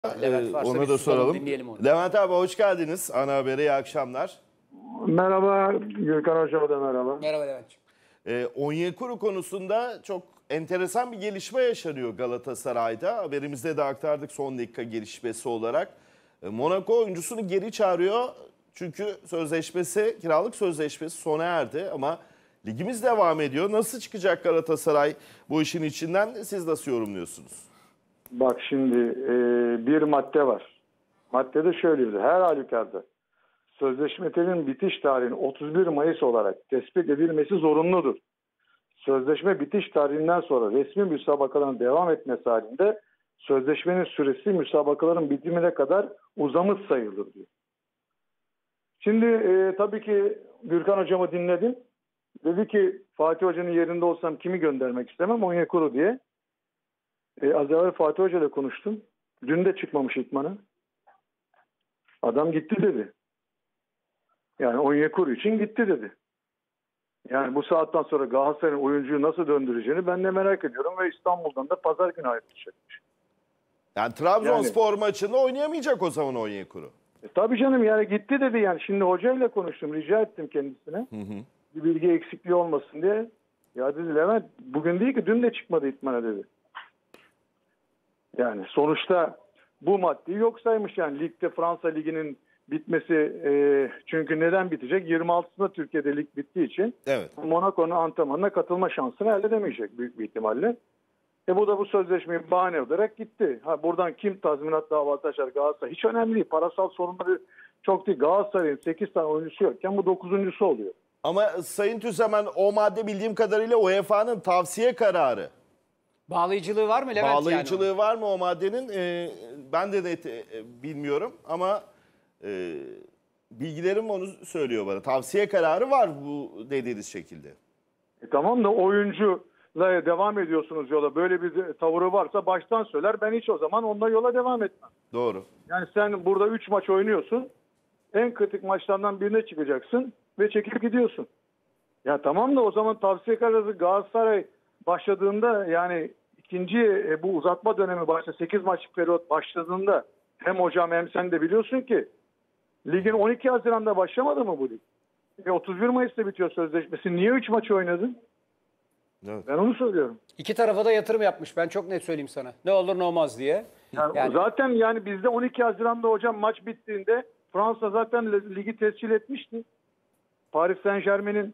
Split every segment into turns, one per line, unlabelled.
Levent varsa
Ona
bir
da
susalım,
soralım.
dinleyelim onu.
Levent abi hoş geldiniz. Ana Haber'e iyi akşamlar.
Merhaba Gürkan Hocam da merhaba.
Merhaba Levent'ciğim.
Onyekuru konusunda çok enteresan bir gelişme yaşanıyor Galatasaray'da. Haberimizde de aktardık son dakika gelişmesi olarak. Monaco oyuncusunu geri çağırıyor. Çünkü kiralık sözleşmesi sona erdi ama ligimiz devam ediyor. Nasıl çıkacak Galatasaray bu işin içinden? Siz nasıl yorumluyorsunuz?
Bak şimdi bir madde var. Maddede şöyle diyor. Her halükarda sözleşmenin bitiş tarihinin 31 Mayıs olarak tespit edilmesi zorunludur. Sözleşme bitiş tarihinden sonra resmi müsabakaların devam etmesi halinde sözleşmenin süresi müsabakaların bitimine kadar uzamış sayılır diyor. Şimdi tabii ki Gürkan Hocam'ı dinledim. Dedi ki Fatih Hoca'nın yerinde olsam kimi göndermek istemem? Onyekuru diye. Az evvel Fatih Hoca ile konuştum. Dün de çıkmamış idmana. Adam gitti dedi. Yani Onyekuru için gitti dedi. Yani bu saatten sonra Galatasaray'ın oyuncuyu nasıl döndüreceğini ben de merak ediyorum ve İstanbul'dan da pazar günü ayrılacakmış.
Yani Trabzonspor maçında oynayamayacak o zaman Onyekuru.
Tabii canım yani gitti dedi yani. Şimdi hocayla konuştum. Rica ettim kendisine. Bir bilgi eksikliği olmasın diye. Ya dedi Levent bugün değil ki dün de çıkmadı idmana dedi. Yani sonuçta bu maddeyi yok saymış yani ligde Fransa Ligi'nin bitmesi çünkü neden bitecek? 26'sında Türkiye'de lig bittiği için
Evet.
Monaco'nun antrenmanına katılma şansını elde edemeyecek büyük bir ihtimalle. Bu da bu sözleşmeyi bahane olarak gitti. Buradan kim tazminat davası açar Galatasaray? Hiç önemli değil. Parasal sorunları çok değil. Galatasaray'ın 8 tane oyuncusu yokken bu 9.'su oluyor.
Ama Sayın Tüzemen o madde bildiğim kadarıyla UEFA'nın tavsiye kararı.
Bağlayıcılığı var mı Levent?
Bağlayıcılığı var mı o maddenin? Ben de net bilmiyorum ama bilgilerim onu söylüyor bana. Tavsiye kararı var bu dediğiniz şekilde.
Tamam da oyuncu devam ediyorsunuz yola. Böyle bir tavırı varsa baştan söyler. Ben hiç o zaman onunla yola devam etmem.
Doğru.
Yani sen burada 3 maç oynuyorsun. En kritik maçlardan birine çıkacaksın ve çekip gidiyorsun. Ya tamam da o zaman tavsiye kararı Galatasaray başladığında yani ikinci bu uzatma dönemi başladı. 8 maçlık periyot başladığında hem hocam hem sen de biliyorsun ki ligin 12 Haziran'da başlamadı mı bu lig? 31 Mayıs'ta bitiyor sözleşmesi. Niye 3 maç oynadın?
Evet.
Ben onu söylüyorum.
İki tarafa da yatırım yapmış. Ben çok net söyleyeyim sana. Ne olur ne olmaz diye.
Yani zaten yani bizde 12 Haziran'da hocam maç bittiğinde Fransa zaten ligi tescil etmişti. Paris Saint-Germain'in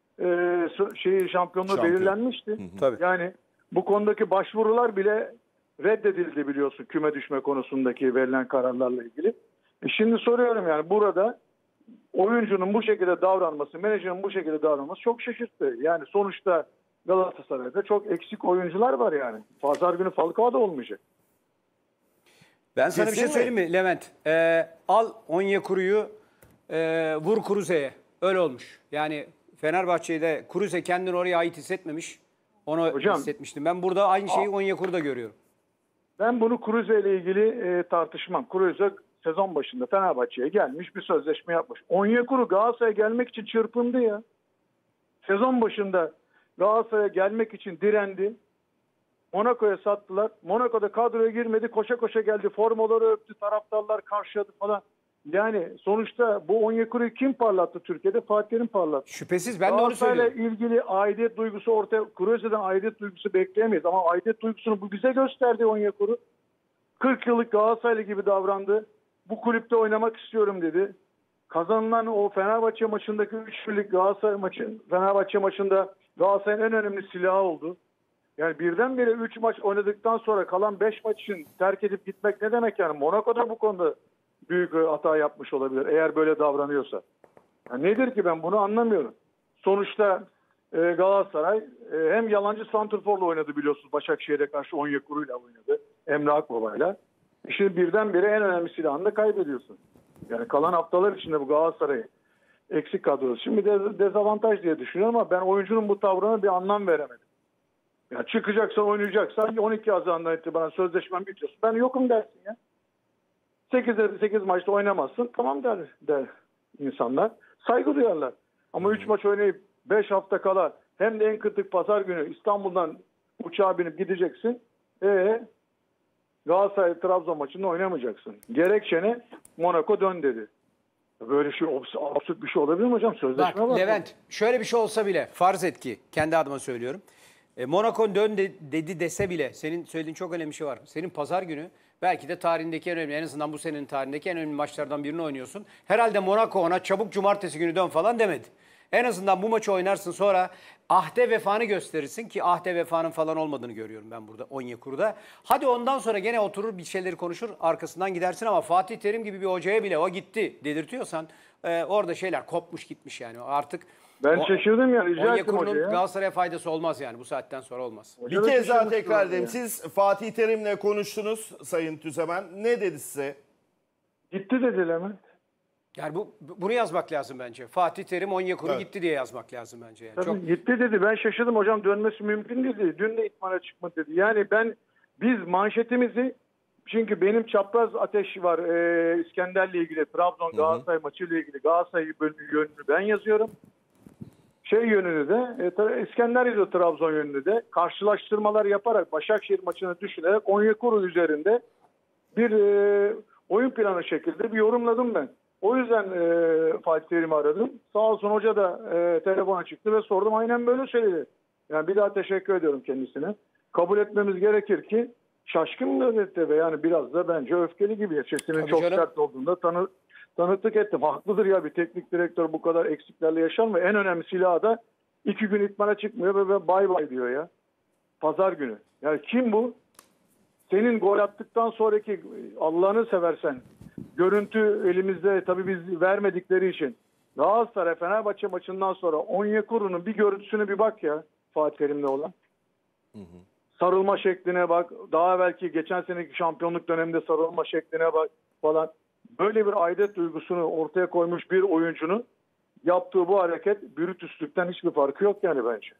şampiyonluğu belirlenmişti.
Tabii.
Yani bu konudaki başvurular bile reddedildi biliyorsun küme düşme konusundaki verilen kararlarla ilgili. Şimdi soruyorum yani burada oyuncunun bu şekilde davranması, menajerin bu şekilde davranması çok şaşırttı. Yani sonuçta Galatasaray'da çok eksik oyuncular var yani. Pazar günü Falcao da olmayacak.
Ben sana bir şey söyleyeyim mi Levent? Al Onyekuru'yu vur Kruse'ye. Öyle olmuş. Yani Fenerbahçe'de Kruse kendini oraya ait hissetmemiş. Onu
hocam,
hissetmiştim. Ben burada aynı şeyi Onyekuru'da görüyorum.
Ben bunu Kruse ile ilgili tartışmam. Kruse sezon başında Fenerbahçe'ye gelmiş bir sözleşme yapmış. Onyekuru Galatasaray'a gelmek için çırpındı ya. Sezon başında Galatasaray'a gelmek için direndi. Monaco'ya sattılar. Monaco'da kadroya girmedi. Koşa koşa geldi. Formaları öptü. Taraftarlar karşıladı falan. Yani sonuçta bu Onyekuru'yu kim parlattı Türkiye'de? Fatih Terim parlattı.
Şüphesiz ben de onu söylüyorum.
Galatasaray'la ilgili aidiyet duygusu ortaya, Kruse'den aidiyet duygusu bekleyemeyiz. Ama aidiyet duygusunu bu bize gösterdi Onyekuru. 40 yıllık Galatasaraylı gibi davrandı. Bu kulüpte oynamak istiyorum dedi. Kazanılan o Fenerbahçe maçındaki 3-1'lik Fenerbahçe maçında Galatasaray'ın en önemli silahı oldu. Yani birdenbire 3 maç oynadıktan sonra kalan 5 maç için terk edip gitmek ne demek yani? Monaco'da bu konuda büyük hata yapmış olabilir eğer böyle davranıyorsa. Yani nedir ki ben bunu anlamıyorum. Sonuçta Galatasaray hem yalancı santrforla oynadı biliyorsunuz. Başakşehir'e karşı Onyekuru'yla oynadı. Emre Akbaba'yla. Şimdi birdenbire en önemli silahını da kaybediyorsun. Yani kalan haftalar içinde bu Galatasaray eksik kadrosu. Şimdi dezavantaj diye düşünüyorum ama ben oyuncunun bu tavrına bir anlam veremedim. Ya çıkacaksan oynayacaksan 12 Haziran'dan itibaren sözleşmen bitiyorsun. Ben yokum dersin ya. 8 maçta oynamazsın. Tamam der insanlar. Saygı duyarlar. Ama 3 maç oynayıp 5 hafta kala hem de en kritik pazar günü İstanbul'dan uçağa binip gideceksin. Galatasaray Trabzon maçında oynamayacaksın. Gerekçene Monaco dön dedi. Böyle şey absürt bir şey olabilir mi hocam? Sözleşme
Bak
var.
Levent, şöyle bir şey olsa bile, farz et ki kendi adıma söylüyorum. Monaco dön dedi dese bile, senin söylediğin çok önemli bir şey var. Senin pazar günü belki de tarihindeki en önemli, en azından bu senenin tarihindeki en önemli maçlardan birini oynuyorsun. Herhalde Monaco ona çabuk cumartesi günü dön falan demedi. En azından bu maçı oynarsın, sonra ahde vefanı gösterirsin ki ahde vefanın falan olmadığını görüyorum ben burada Onyekuru'da. Hadi ondan sonra gene oturur bir şeyleri konuşur, arkasından gidersin, ama Fatih Terim gibi bir hocaya bile o gitti dedirtiyorsan orada şeyler kopmuş gitmiş yani artık.
Ben şaşırdım ya. Rica ettim
Onyekuru'nun
hocaya.
Galatasaray'a faydası olmaz yani bu saatten sonra olmaz.
Bir kez daha
şaşırmıştım
tekrar
ya.
edeyim. Siz Fatih Terim'le konuştunuz Sayın Tüzemen. Ne dedi size?
Gitti dedi Levent.
Yani bunu yazmak lazım bence. Fatih Terim Onyekuru
Evet.
gitti diye yazmak lazım bence. Yani.
Tabii
Çok...
gitti dedi. Ben şaşırdım hocam, dönmesi mümkün dedi. Dün de itmana çıkmadı dedi. Yani biz manşetimizi, çünkü benim çapraz ateş var İskender'le ilgili, Trabzon Galatasaray maçıyla ilgili Galatasaray yönünü ben yazıyorum. Yönünü de İskender yazıyor, Trabzon yönünü de. Karşılaştırmalar yaparak, Başakşehir maçını düşünerek Onyekuru üzerinde bir oyun planı şekilde bir yorumladım ben. O yüzden Fatih Terim'i aradım. Sağ olsun hoca da telefona çıktı ve sordum. Aynen böyle söyledi. Yani bir daha teşekkür ediyorum kendisine. Kabul etmemiz gerekir ki şaşkın gazetede ve yani biraz da bence öfkeli gibi. Sesinin
Tabii
çok
canım.
sert olduğunda tanıklık ettim. Haklıdır ya, bir teknik direktör bu kadar eksiklerle yaşar mı? En önemli silahı da 2 gün itmana çıkmıyor ve bay bay diyor ya. Pazar günü. Yani kim bu? Senin gol attıktan sonraki, Allah'ını seversen, görüntü elimizde tabii biz vermedikleri için, Galatasaray Fenerbahçe maçından sonra Onyekuru'nun bir görüntüsüne bir bak ya, Fatih Terim'le olan. Sarılma şekline bak. Daha belki geçen seneki şampiyonluk döneminde sarılma şekline bak falan. Böyle bir aidet duygusunu ortaya koymuş bir oyuncunun yaptığı bu hareket brütüslükten hiçbir farkı yok yani bence.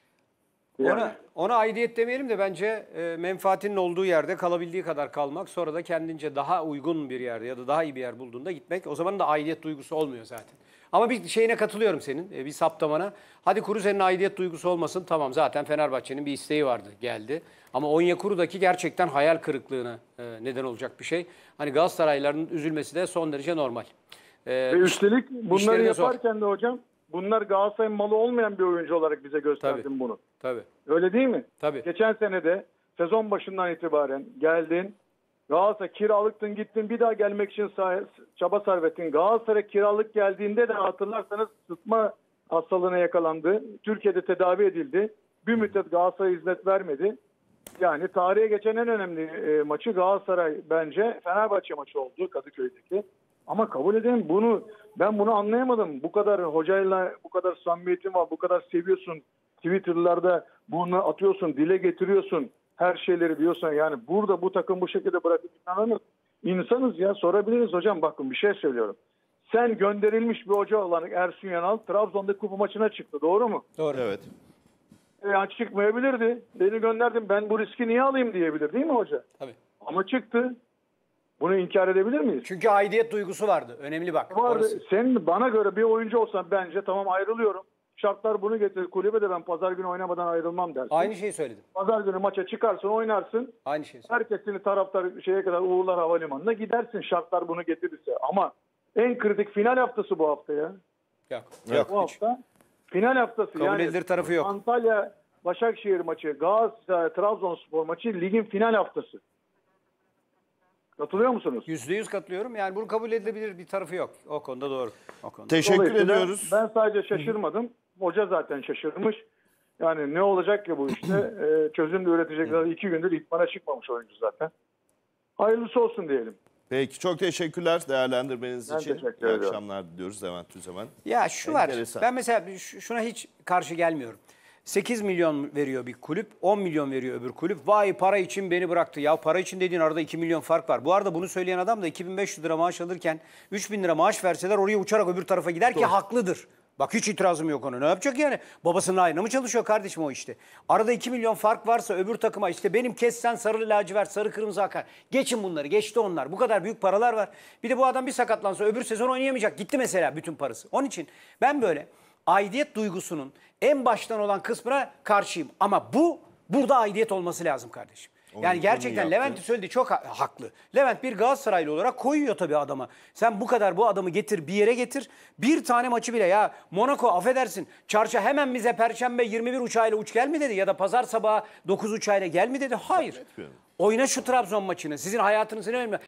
Yani.
Ona aidiyet demeyelim de bence menfaatinin olduğu yerde kalabildiği kadar kalmak, sonra da kendince daha uygun bir yerde ya da daha iyi bir yer bulduğunda gitmek, o zaman da aidiyet duygusu olmuyor zaten. Ama bir şeyine katılıyorum senin, bir saptamana. Hadi Kuruze'nin aidiyet duygusu olmasın, tamam, zaten Fenerbahçe'nin bir isteği vardı, geldi. Ama Onyekuru'daki gerçekten hayal kırıklığına neden olacak bir şey. Hani Galatasaraylıların üzülmesi de son derece normal.
Ve üstelik bunları
işleri de zor.
yaparken de hocam, bunlar Galatasaray'ın malı olmayan bir oyuncu olarak bize gösterdin bunu.
Tabii.
Öyle değil mi?
Tabii.
Geçen sene de sezon başından itibaren geldin. Galatasaray kiralıktın, gittin, bir daha gelmek için çaba sarf ettin. Galatasaray kiralık geldiğinde de hatırlarsanız sıtma hastalığına yakalandı. Türkiye'de tedavi edildi. Bir müddet Galatasaray hizmet vermedi. Yani tarihe geçen en önemli maçı Galatasaray bence Fenerbahçe maçı oldu Kadıköy'deki. Ama kabul edelim, ben bunu anlayamadım. Bu kadar hocayla bu kadar samimiyetin var, bu kadar seviyorsun. Twitter'larda bunu atıyorsun, dile getiriyorsun. Her şeyleri diyorsan, yani burada bu takım bu şekilde bırakıp gitmememiz. İnsanız ya, sorabiliriz hocam, bakın bir şey söylüyorum. Sen gönderilmiş bir hoca olan Ersun Yanal Trabzon'da kupa maçına çıktı, doğru mu?
Doğru.
Evet.
Yani çıkmayabilirdi. Beni gönderdim, ben bu riski niye alayım diyebilir değil mi hoca?
Tabii.
Ama çıktı. Bunu inkar edebilir miyiz?
Çünkü aidiyet duygusu vardı. Önemli bak.
Vardı.
Orası.
Sen bana göre bir oyuncu olsan bence tamam, ayrılıyorum. Şartlar bunu getirir. Kulübe de ben pazar günü oynamadan ayrılmam dersin.
Aynı şeyi söyledim.
Pazar günü maça çıkarsın, oynarsın.
Aynı şeyi söyledim.
Herkes seni taraftar şeye kadar uğurlar havalimanına, gidersin şartlar bunu getirirse. Ama en kritik final haftası bu hafta ya.
Yok.
Yok.
Bu hafta final haftası.
Kabul edilir tarafı yok.
Antalya Başakşehir maçı, Galatasaray Trabzonspor maçı ligin final haftası. Katılıyor musunuz?
%100 katılıyorum. Yani bunu kabul edilebilir bir tarafı yok. O konuda doğru. O konuda.
Teşekkür
Dolayısıyla
ediyoruz.
Ben sadece şaşırmadım. Hoca zaten şaşırmış. Yani ne olacak ki bu işte? Çözüm de üretecekler. 2 gündür itmana çıkmamış oyuncu zaten. Hayırlısı olsun diyelim.
Peki, çok teşekkürler değerlendirmeniz
Ben
için.
teşekkür
İyi
ediyorum.
akşamlar diliyoruz Levent Tüzemen.
Ya şu
Enteresan.
var. Ben mesela şuna hiç karşı gelmiyorum. 8 milyon veriyor bir kulüp, 10 milyon veriyor öbür kulüp. Vay, para için beni bıraktı. Ya para için dediğin arada 2 milyon fark var. Bu arada bunu söyleyen adam da 2500 lira maaş alırken 3000 lira maaş verseler oraya uçarak öbür tarafa gider ki haklıdır. Bak hiç itirazım yok ona. Ne yapacak yani? Babasının ayrına mı çalışıyor kardeşim o işte? Arada 2 milyon fark varsa öbür takıma işte benim kessen sarı lacivert, sarı kırmızı akar. Geçin bunları, geçti onlar. Bu kadar büyük paralar var. Bir de bu adam bir sakatlansa öbür sezon oynayamayacak. Gitti mesela bütün parası. Onun için ben böyle aidiyet duygusunun en baştan olan kısmına karşıyım. Ama burada aidiyet olması lazım kardeşim. Yani gerçekten Levent'in söylediği çok haklı. Levent bir Galatasaraylı olarak koyuyor tabii adama. Sen bu kadar bu adamı getir, bir yere getir. Bir tane maçı bile ya Monaco affedersin. Çarşı hemen bize Perşembe 21 uçağıyla uç gel mi dedi ya da pazar sabahı 9 uçağıyla gel mi dedi. Hayır. Oyna şu Trabzon maçını. Sizin hayatınızın önemli.